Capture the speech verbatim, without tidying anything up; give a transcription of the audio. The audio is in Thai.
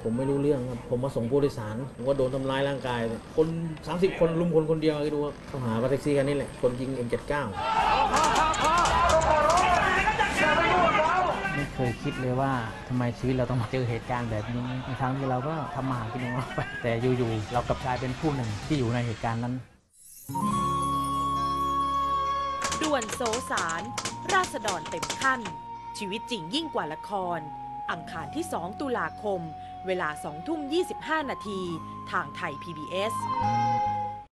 ผมไม่รู้เรื่องครับผมมาส่งผู้โดยสารผมก็โดนทำร้ายร่างกายคนสามสิบคนลุมคนคนเดียวคิดดูว่าต้องหาว่าแท็กซี่กันนี่แหละคนยิง เอ็ม เจ็ดสิบเก้าไม่เคยคิดเลยว่าทำไมชีวิตเราต้องมาเจอเหตุการณ์แบบนี้ในทางที่เราก็ทำมาหากินของเราไปแต่อยู่ๆเรากลับกลายเป็นผู้หนึ่งที่อยู่ในเหตุการณ์นั้นด่วนโสสารราษฎรเต็มขั้นชีวิตจริงยิ่งกว่าละครอังคารที่สองตุลาคมเวลาสองทุ่มยี่สิบห้านาทีทางไทย พี บี เอส